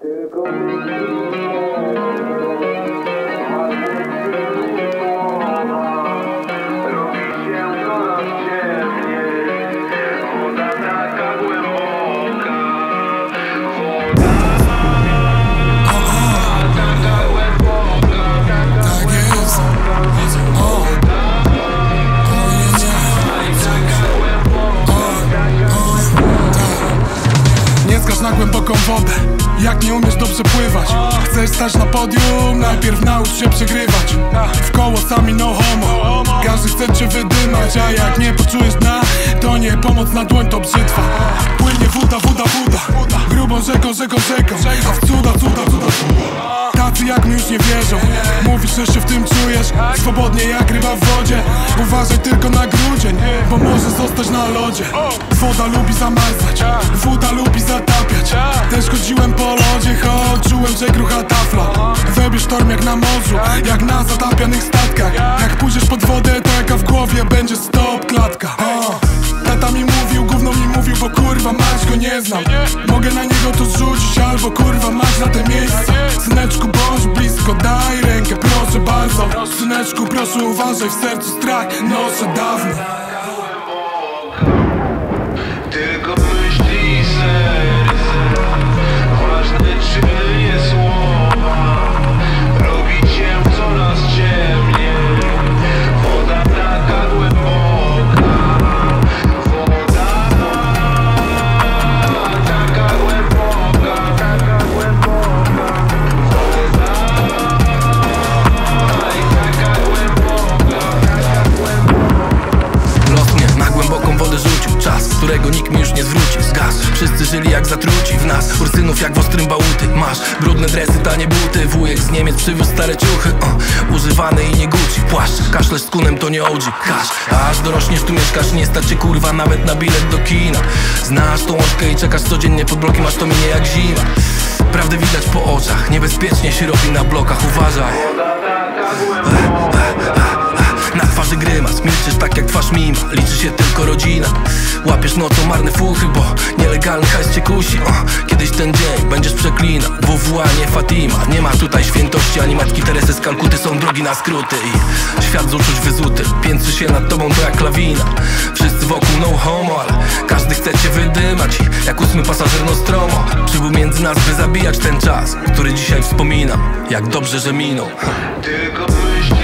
Na głęboką wodę, jak nie umiesz dobrze pływać. Chcesz stać na podium, najpierw naucz się przegrywać. W koło sami no homo, każdy chce cię wydymać. A jak nie poczujesz dna, to nie pomoc na dłoń, to brzytwa. Płynie woda, grubą rzeką, a w cuda. Tacy jak mi już nie wierzą. Mówisz, że się w tym czujesz swobodnie jak ryba w wodzie. Uważaj tylko na grudzień, bo może zostać na lodzie. Woda lubi zamarzać, woda lubi zatapiać. Też chodziłem po lodzie, choć czułem, że grucha tafla. Wybierz sztorm jak na morzu, jak na zatapianych statkach. Jak pójdziesz pod wodę, to jaka w głowie będzie stop klatka. Tata mi mówił, gówno mi mówił, bo kurwa mać go nie znam. Mogę na niego to zrzucić, albo kurwa mać na te miejsca. Syneczku, bądź blisko, daj rękę, proszę bardzo. Syneczku, proszę uważaj, w sercu strach noszę dawno. Tylko myśli i serce, ważne czyje słowa. Robi cię coraz ciemniej, woda taka głęboka. Woda taka głęboka, taka głęboka. Woda i taka głęboka, taka głęboka. Los mnie na głęboką wodę rzucił, czas, którego nikt mi już nie zwróci. Zgasł, wszyscy żyli jak zatruci w nas, ursynów jak w ostrym bałuty. Masz brudne dresy, tanie buty, wujek z Niemiec przywiózł stare ciuchy, używane i nie Gucci. Płaszcz, kaszlesz z kunem, to nie OG. Kasz, aż dorośniesz, tu mieszkasz, nie stać cię kurwa nawet na bilet do kina. Znasz tą łożkę i czekasz codziennie pod blokiem, aż to minie jak zima. Prawdę widać po oczach, niebezpiecznie się robi na blokach, uważaj. Na twarzy grymas, milczysz tak jak twarz mima. Liczy się tylko rodzina. Łapiesz nocą marne fuchy, bo nielegalny hajs cię kusi. Kiedyś ten dzień będziesz przeklinał. WWA, nie Fatima. Nie ma tutaj świętości, ani matki Teresy z Kalkuty. Są drogi na skróty i świat z uczuć wyzuty piętrzy się nad tobą to jak lawina. Wszyscy wokół no homo, ale każdy chce cię wydymać. I jak 8. pasażer Nostromo przybył między nas, by zabijać ten czas, który dzisiaj wspominam. Jak dobrze, że minął. Tylko myśli